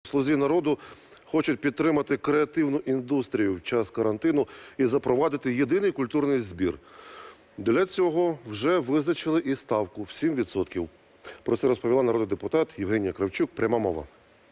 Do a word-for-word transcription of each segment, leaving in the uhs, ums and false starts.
«Слузі народу» хочуть підтримати креативну індустрію в час карантину і запровадити єдиний культурний збір. Для цього вже визначили і ставку в сім відсотків. Про це розповіла народний депутат Євгенія Кравчук. Пряма мова.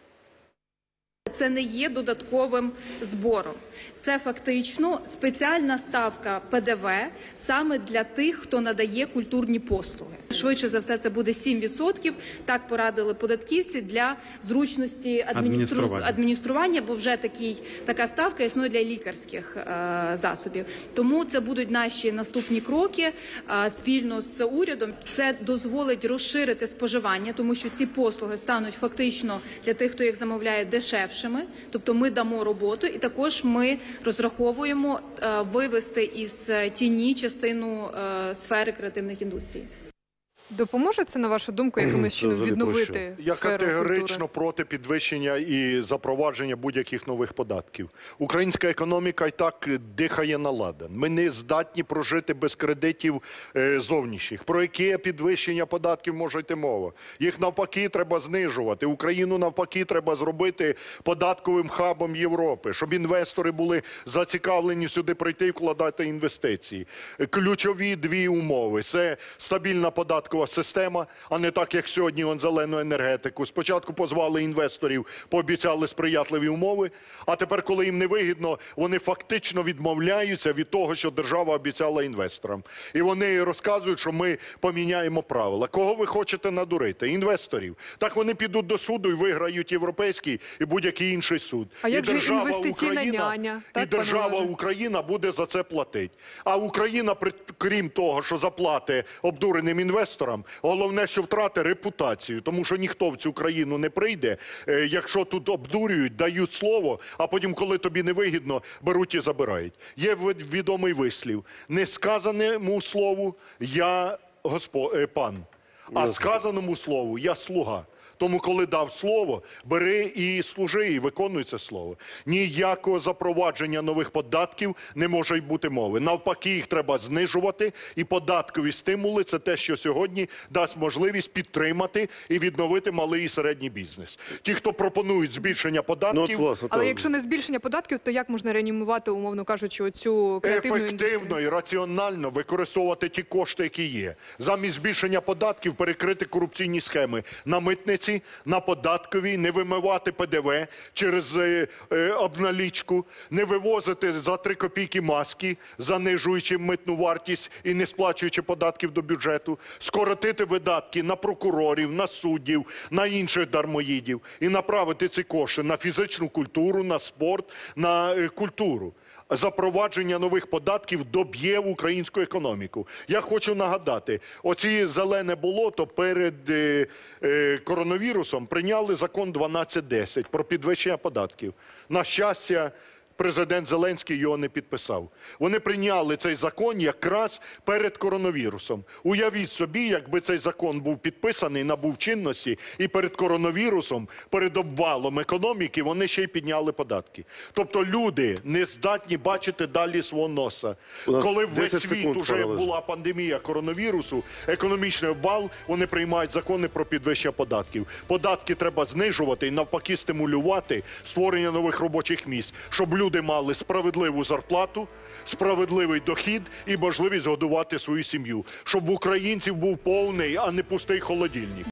Це не є додатковим збором. Це фактично спеціальна ставка Пе Де Ве саме для тих, хто надає культурні послуги. Швидше за все, це буде сім відсотків. Так порадили податківці для зручності адміністрування, адміністрування бо вже такий, така ставка існує для лікарських е, засобів. Тому це будуть наші наступні кроки е, спільно з урядом. Це дозволить розширити споживання, тому що ці послуги стануть фактично для тих, хто їх замовляє, дешевшими. Тобто ми дамо роботу, і також ми розраховуємо е, вивести із тіні частину е, сфери креативних індустрій. Допоможе це, на вашу думку, якимось чином відновити Я сферу категорично культури? проти підвищення і запровадження будь-яких нових податків. Українська економіка і так дихає на ладан. Ми не здатні прожити без кредитів е, зовнішніх. Про яке підвищення податків може йти мова? Їх навпаки треба знижувати. Україну навпаки треба зробити податковим хабом Європи, щоб інвестори були зацікавлені сюди прийти і вкладати інвестиції. Ключові дві умови – це стабільна податкова система, а не так, як сьогодні он зелену енергетику. Спочатку позвали інвесторів, пообіцяли сприятливі умови, а тепер, коли їм не вигідно, вони фактично відмовляються від того, що держава обіцяла інвесторам. І вони розказують, що ми поміняємо правила. Кого ви хочете надурити? Інвесторів. Так вони підуть до суду і виграють європейський і будь-який інший суд. А як і же держава інвестиційна Україна, няня? І Так, держава пане Україна буде за це платити. А Україна, крім того, що заплатить обдуреним інвесторам, головне, що втрати репутацію, тому що ніхто в цю країну не прийде, якщо тут обдурюють, дають слово, а потім, коли тобі не вигідно, беруть і забирають. Є відомий вислів: не сказаному слову я госпо... пан, а сказаному слову я слуга. Тому, коли дав слово, бери і служи, і виконуй це слово. Ніякого запровадження нових податків не може бути мови. Навпаки, їх треба знижувати, і податкові стимули – це те, що сьогодні дасть можливість підтримати і відновити малий і середній бізнес. Ті, хто пропонують збільшення податків… Ну, от, власне, Але то... якщо не збільшення податків, то як можна реанімувати, умовно кажучи, оцю креативну індустрію? Ефективно і раціонально використовувати ті кошти, які є. Замість збільшення податків перекрити корупційні схеми на митниці, на податковій, не вимивати Пе Де Ве через е, е, обналічку, не вивозити за три копійки маски, занижуючи митну вартість і не сплачуючи податків до бюджету, скоротити видатки на прокурорів, на суддів, на інших дармоїдів і направити ці кошти на фізичну культуру, на спорт, на е, культуру. Запровадження нових податків доб'є українську економіку. Я хочу нагадати, оці зелене болото перед е, е, коронавірусом прийняли закон дванадцять десять про підвищення податків. На щастя, президент Зеленський його не підписав. Вони прийняли цей закон якраз перед коронавірусом. Уявіть собі, якби цей закон був підписаний, набув чинності, і перед коронавірусом, перед обвалом економіки, вони ще й підняли податки. Тобто люди не здатні бачити далі свого носа. Коли весь світ уже була пандемія коронавірусу, економічний обвал, вони приймають закони про підвищення податків. Податки треба знижувати і навпаки стимулювати створення нових робочих місць, щоб люди Люди мали справедливу зарплату, справедливий дохід і можливість годувати свою сім'ю. Щоб в українців був повний, а не пустий холодильник.